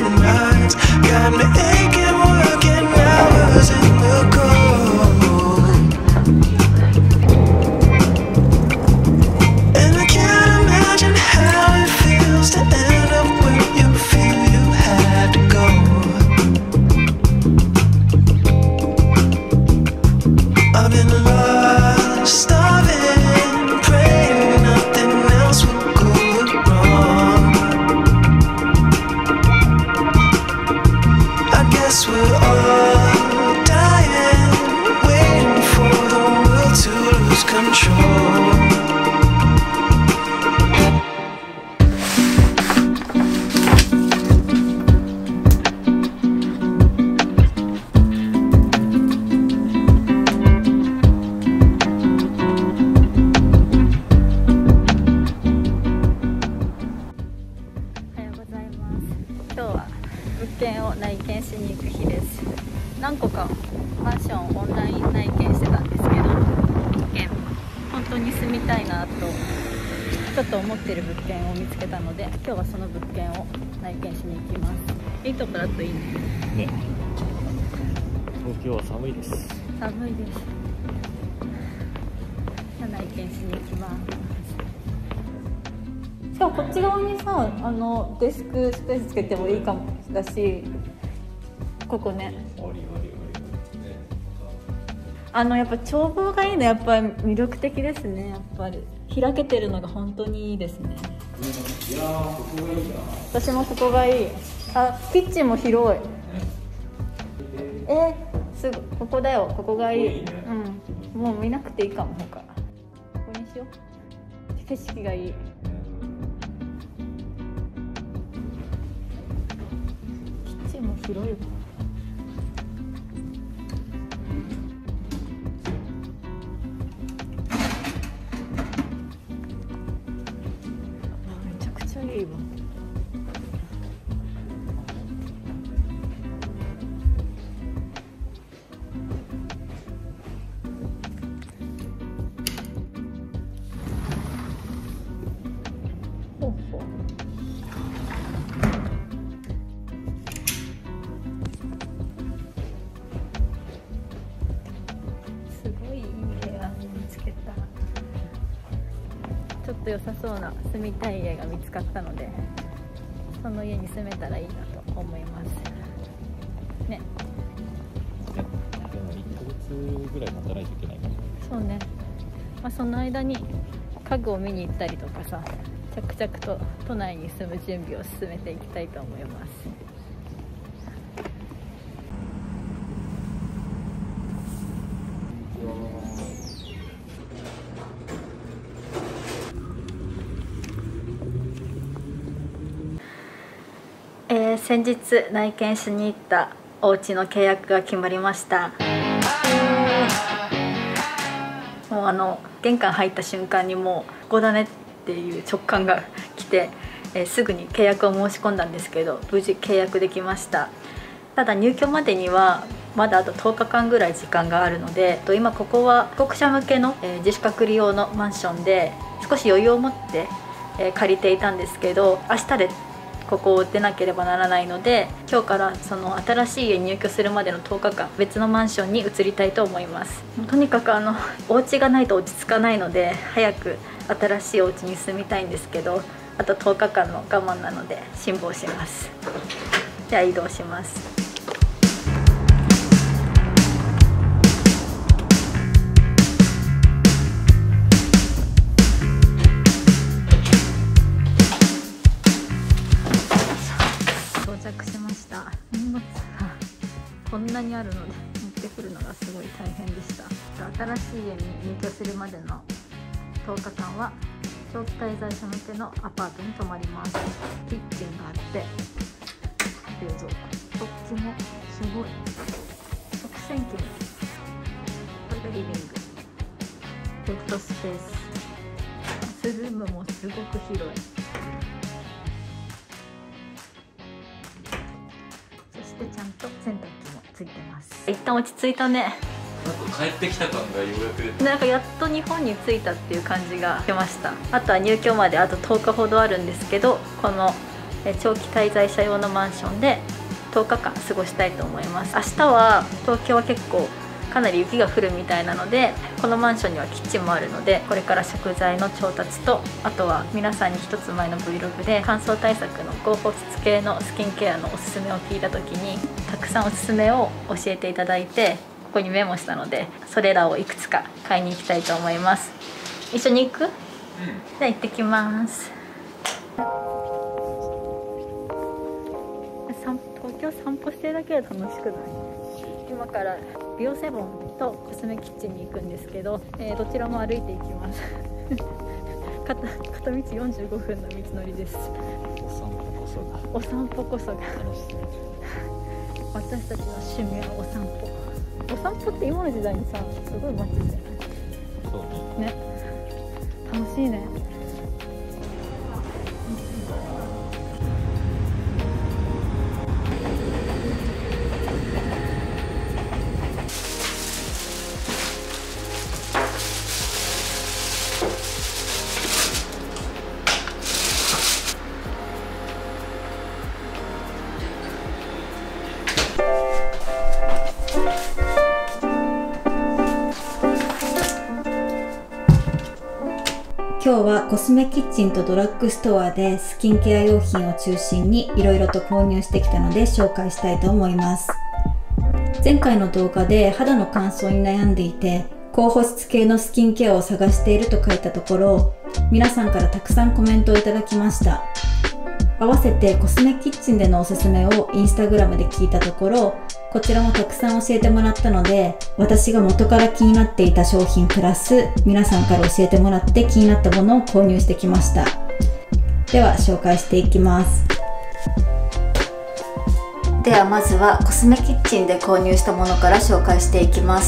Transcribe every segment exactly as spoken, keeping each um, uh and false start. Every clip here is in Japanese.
and rides got me aching, working hours in the cold. And I can't imagine how it feels to end up where you feel you had to go. I've been lost, starving, praying nothing else will go wrong. I guess we're all dying, waiting for the world to lose control. 物件を内見しに行く日です。何個かマンションオンライン内見してたんですけど、物件本当に住みたいなとちょっと思ってる物件を見つけたので、今日はその物件を内見しに行きます。いいとこだといいね。で、 東京は寒いです。 寒いです。じゃあ内見しに行きます。しかもこっち側にさ、あのデスクスペースつけてもいいかもだし、ここね、あのやっぱ眺望がいいの、やっぱり魅力的ですね。やっぱり開けてるのが本当にいいですね。いやー、ここがいいな。私もここがいい。あ、キッチンも広い。えー、すぐここだよ。ここがいい。うん、もう見なくていいかも。他ここにしよう。景色がいい。広いわ。めちゃくちゃいいわ。ほうほう。ちょっと良さそうな住みたい家が見つかったので、その家に住めたらいいなと思いますね。 でもいっかげつぐらい働いていけないかも。 そうね、まあ、その間に家具を見に行ったりとかさ、着々と都内に住む準備を進めていきたいと思います。えー、先日内見しに行ったお家の契約が決まりました。もうあの玄関入った瞬間にもうここだねっていう直感が来て、えー、すぐに契約を申し込んだんですけど、無事契約できました。ただ入居までにはまだあととおかかんぐらい時間があるので、今ここは帰国者向けの、えー、自主隔離用のマンションで少し余裕を持って、えー、借りていたんですけど、明日でここを出なければならないので、今日からその新しい家に入居するまでのとおかかん別のマンションに移りたいと思います。とにかくあのお家がないと落ち着かないので、早く新しいお家に住みたいんですけど、あととおかかんの我慢なので辛抱します。じゃあ移動します。こんなにあるので持ってくるのがすごい大変でした。新しい家に入居するまでのとおかかんは長期滞在者向けのアパートに泊まります。キッチンがあって冷蔵庫、食器もすごい、食洗機も、これがリビング、ベッドスペース、バスルームもすごく広い。そしてちゃんと洗濯機もついてます。一旦落ち着いたね。 なんか帰ってきた感がようやく出て、 なんかやっと日本に着いたっていう感じがしました。あとは入居まであととおかほどあるんですけど、このえ長期滞在者用のマンションでとおかかん過ごしたいと思います。明日は東京は結構かなり雪が降るみたいなので、このマンションにはキッチンもあるので、これから食材の調達と、あとは皆さんに一つ前の Vlog で乾燥対策の高保湿系のスキンケアのおすすめを聞いた時にたくさんおすすめを教えていただいて、ここにメモしたので、それらをいくつか買いに行きたいと思います。一緒に行く？うん、じゃあ行ってきます。東京散歩してるだけで楽しくない？今からビオセボンとコスメキッチンに行くんですけど、えー、どちらも歩いていきます片, 片道よんじゅうごふんの道のりです。 お散歩こそがお散歩こそが私たちの趣味はお散歩。お散歩って今の時代にさ、すごい街じゃない？そうね。ね、楽しいね。 今日はコスメキッチンとドラッグストアでスキンケア用品を中心にいろいろと購入してきたので紹介したいと思います。前回の動画で肌の乾燥に悩んでいて高保湿系のスキンケアを探していると書いたところ、皆さんからたくさんコメントをいただきました。合わせてコスメキッチンでのおすすめをインスタグラムで聞いたところ、こちらもたくさん教えてもらったので、私が元から気になっていた商品プラス皆さんから教えてもらって気になったものを購入してきました。では紹介していきます。ではまずはコスメキッチンで購入したものから紹介していきます。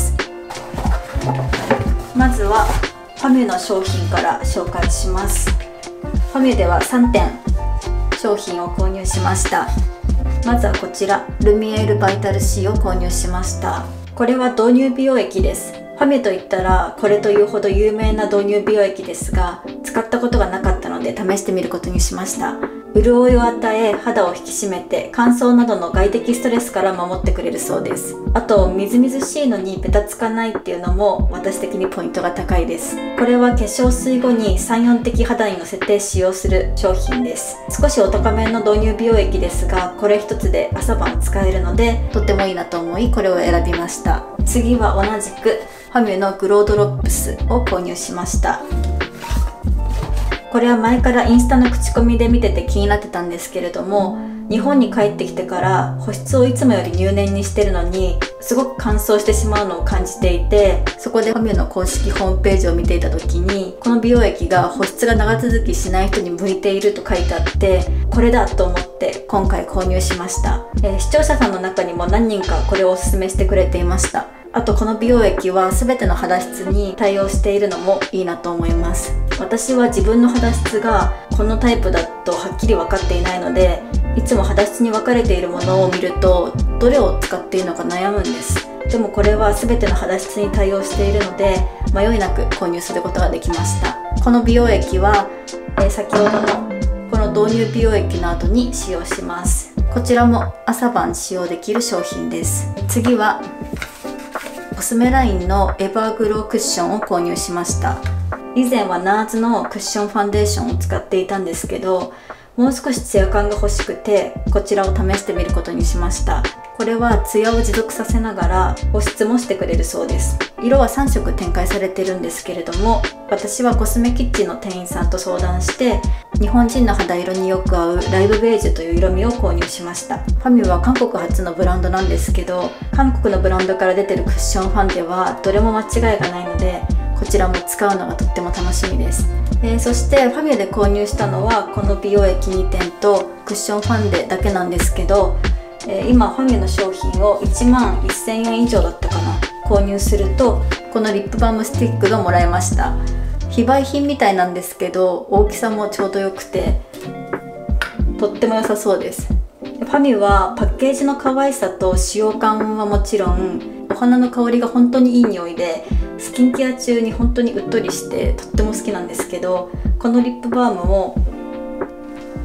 まずはファミュの商品から紹介します。ファミュではさんてん商品を購入しました。まずはこちら、ルミエールバイタル C を購入しました。これは導入美容液です。ファミュといったらこれというほど有名な導入美容液ですが、使ったことがなかったので試してみることにしました。潤いを与え、肌を引き締めて乾燥などの外的ストレスから守ってくれるそうです。あとみずみずしいのにベタつかないっていうのも私的にポイントが高いです。これは化粧水後にさん、よんてき肌にのせて使用する商品です。少しお高めの導入美容液ですが、これ一つで朝晩使えるのでとってもいいなと思いこれを選びました。次は同じくファミュのグロードロップスを購入しました。これは前からインスタの口コミで見てて気になってたんですけれども、日本に帰ってきてから保湿をいつもより入念にしてるのにすごく乾燥してしまうのを感じていて、そこでファミュの公式ホームページを見ていた時に、この美容液が保湿が長続きしない人に向いていると書いてあって、これだと思って今回購入しました。えー、視聴者さんの中にも何人かこれをおすすめしてくれていました。あとこの美容液は全ての肌質に対応しているのもいいなと思います。私は自分の肌質がこのタイプだとはっきり分かっていないので、いつも肌質に分かれているものを見るとどれを使っているのか悩むんです。でもこれは全ての肌質に対応しているので迷いなく購入することができました。この美容液は、えー、先ほどのこの導入美容液の後に使用します。こちらも朝晩使用できる商品です。次はコスメラインのエバーグロークッションを購入しました。以前は ナーズ のクッションファンデーションを使っていたんですけど、もう少しツヤ感が欲しくてこちらを試してみることにしました。これはツヤを持続させながら保湿もしてくれるそうです。色はさんしょく展開されてるんですけれども、私はコスメキッチンの店員さんと相談して日本人の肌色によく合うライブベージュという色味を購入しました。ファミュは韓国発のブランドなんですけど、韓国のブランドから出てるクッションファンデはどれも間違いがないので、こちらも使うのがとっても楽しみです。えー、そしてファミュで購入したのはこの美容液にてんとクッションファンデだけなんですけど、えー、今ファミュの商品をいちまんせんえん以上だったかな購入するとこのリップバームスティックがもらえました。非売品みたいなんですけど大きさもちょうどよくてとっても良さそうです。ファミュはパッケージの可愛さと使用感はもちろんお花の香りが本当にいい匂いでスキンケア中に本当にうっとりしてとっても好きなんですけど、このリップバームも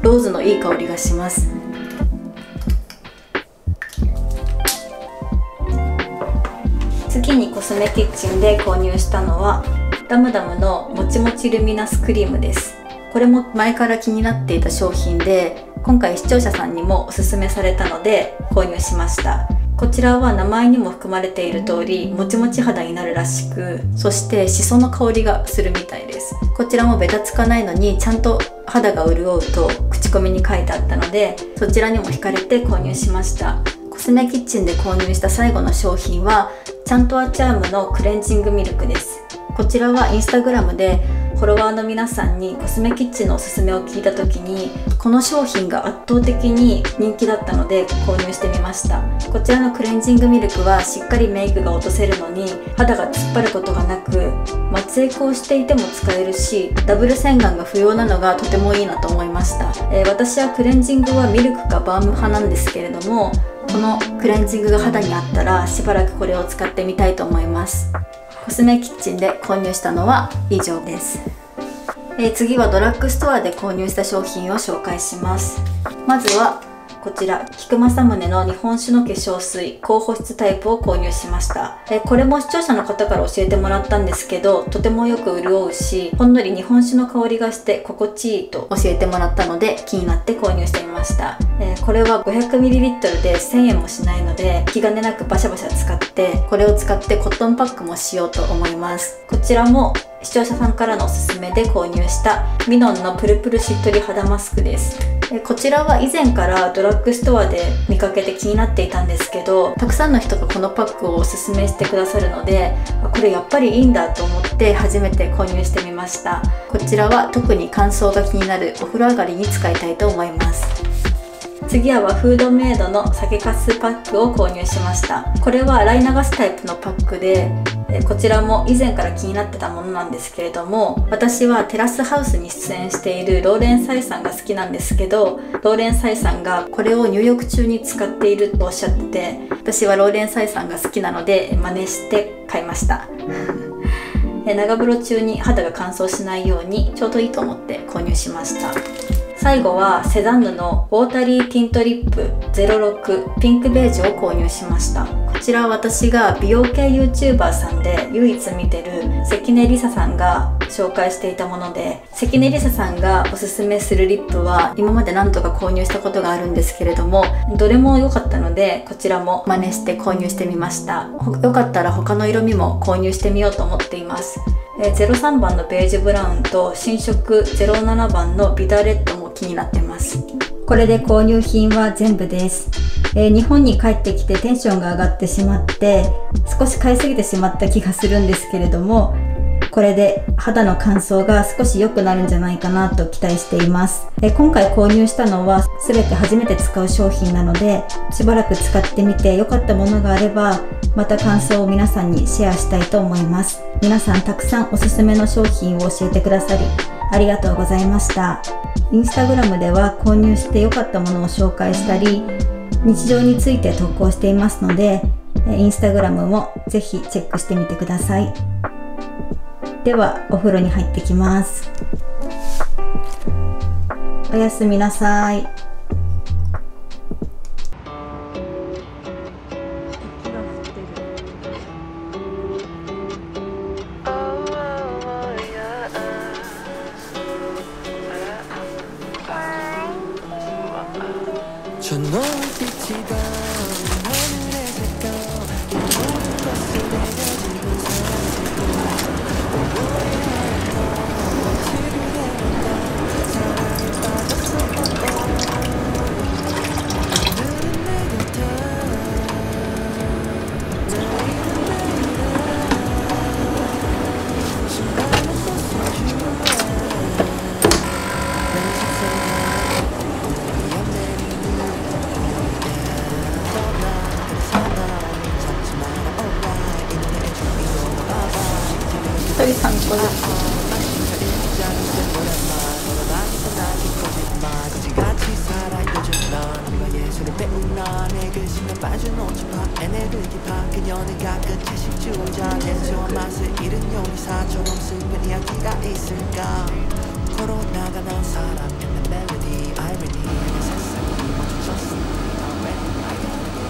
ローズのいい香りがします。次にコスメキッチンで購入したのはダムダムのもちもちルミナスクリームです。これも前から気になっていた商品で、今回視聴者さんにもおすすめされたので購入しました。こちらは名前にも含まれている通りもちもち肌になるらしく、そしてシソの香りがするみたいです。こちらもベタつかないのにちゃんと肌が潤うと口コミに書いてあったので、そちらにも惹かれて購入しました。コスメキッチンで購入した最後の商品はちゃんとアチャームのクレンジングミルクです。こちらはインスタグラムでフォロワーの皆さんにコスメキッチンのおすすめを聞いた時に、この商品が圧倒的に人気だったので購入してみました。こちらのクレンジングミルクはしっかりメイクが落とせるのに肌が突っ張ることがなく、松エクをしていても使えるし、ダブル洗顔が不要なのがとてもいいなと思いました。えー、私はクレンジングはミルクかバーム派なんですけれども、このクレンジングが肌にあったらしばらくこれを使ってみたいと思います。コスメキッチンで購入したのは以上です。えー、次はドラッグストアで購入した商品を紹介します。まずはこちら菊正宗の日本酒の化粧水高保湿タイプを購入しました。えー、これも視聴者の方から教えてもらったんですけど、とてもよく潤うし、ほんのり日本酒の香りがして心地いいと教えてもらったので気になって購入してみました。えー、これは ごひゃくミリリットル でせんえんもしないので気兼ねなくバシャバシャ使って、これを使ってコットンパックもしようと思います。こちらも視聴者さんからのおすすめで購入したミノンのプルプルしっとり肌マスクです。こちらは以前からドラッグストアで見かけて気になっていたんですけど、たくさんの人がこのパックをおすすめしてくださるので、これやっぱりいいんだと思って初めて購入してみました。こちらは特に乾燥が気になるお風呂上がりに使いたいと思います。次は和風ドメイドの酒粕パックを購入しました。これは洗い流すタイプのパックで、こちらも以前から気になってたものなんですけれども、私はテラスハウスに出演しているローレン・サイさんが好きなんですけど、ローレン・サイさんがこれを入浴中に使っているとおっしゃってて、私はローレン・サイさんが好きなので真似して買いました長風呂中に肌が乾燥しないようにちょうどいいと思って購入しました。最後はセザンヌのウォータリーティントリップゼロろくピンクベージュを購入しました。こちらは私が美容系 YouTuber さんで唯一見てる関根梨沙さんが紹介していたもので、関根梨沙さんがおすすめするリップは今まで何度か購入したことがあるんですけれども、どれも良かったのでこちらも真似して購入してみました。よかったら他の色味も購入してみようと思っています。ゼロさんばんのベージュブラウンと新色ゼロななばんのビターレッドも気になってます。これで購入品は全部です。えー、日本に帰ってきてテンションが上がってしまって少し買いすぎてしまった気がするんですけれども、これで肌の乾燥が少し良くなるんじゃないかなと期待しています。えー、今回購入したのは全て初めて使う商品なので、しばらく使ってみて良かったものがあればまた感想を皆さんにシェアしたいと思います。皆さんたくさんおすすめの商品を教えてくださりありがとうございました。インスタグラムでは購入して良かったものを紹介したり、日常について投稿していますので、インスタグラムもぜひチェックしてみてください。ではお風呂に入ってきます。おやすみなさい。 저 노을빛이 더 하늘의 색깔 이 모든 것을 내려지고 사라지고 사랑에 빠졌어 오늘은 내 곁에 내일은 내일에 신발을 벗어주래 내 집사가 一人さんこずつ。 걸어나가는 사람 in the melody irony 내 세상이 멈췄습니다 when I got it.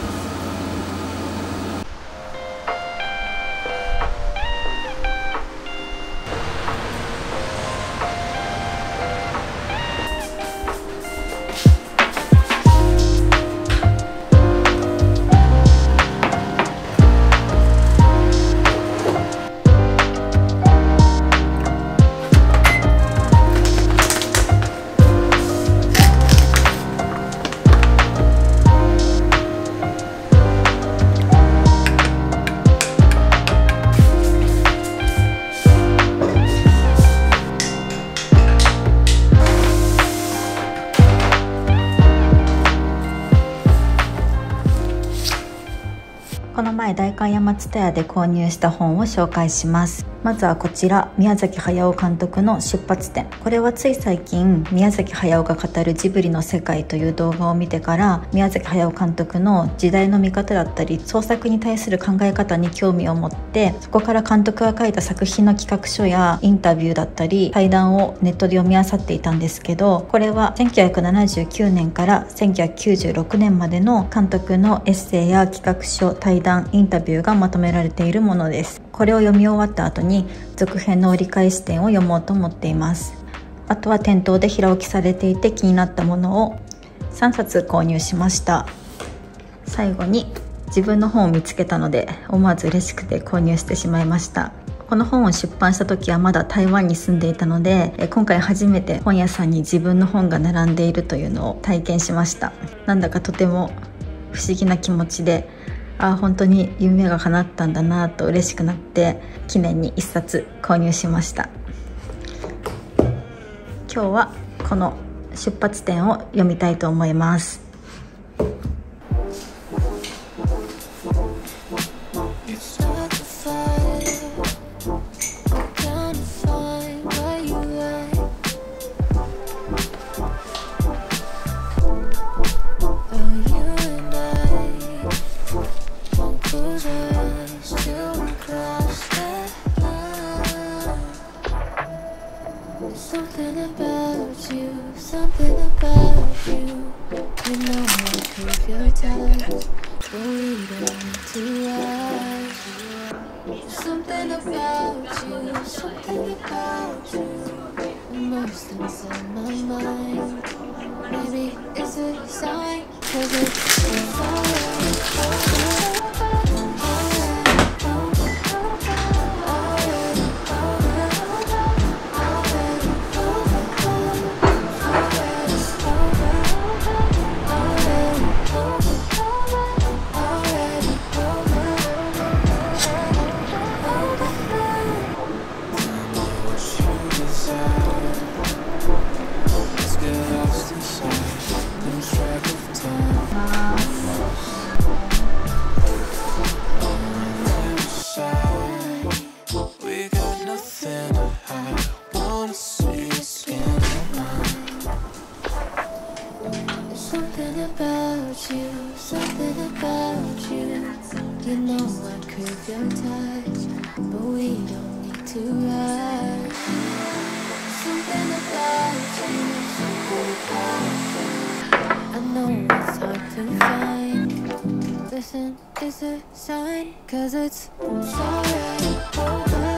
この前代官山蔦屋で購入した本を紹介します。まずはこちら、宮崎駿監督の出発点。これはつい最近宮崎駿が語るジブリの世界という動画を見てから、宮崎駿監督の時代の見方だったり創作に対する考え方に興味を持って、そこから監督が書いた作品の企画書やインタビューだったり対談をネットで読み漁っていたんですけど、これはせんきゅうひゃくななじゅうきゅうねんからせんきゅうひゃくきゅうじゅうろくねんまでの監督のエッセイや企画書、対談、インタビューがまとめられているものです。これを読み終わった後に続編の折り返し点を読もうと思っています。あとは店頭で平置きされていて気になったものをさんさつ購入しました。最後に自分の本を見つけたので思わず嬉しくて購入してしまいました。この本を出版した時はまだ台湾に住んでいたので、今回初めて本屋さんに自分の本が並んでいるというのを体験しました。なんだかとても不思議な気持ちで、あ、本当に夢が叶ったんだなと嬉しくなって記念に一冊購入しました。今日はこの出発点を読みたいと思います。 Something about you, something about you. You know I crave your touch, but we don't need to rush. Something about you, something about you. Immersed inside my mind. Maybe it's a sign, 'cause it's alright. Something about you, something about you. You know I crave your touch, but we don't need to rush. Something about you, something about you. I know it's hard to find. Listen, it's a sign, 'cause it's alright.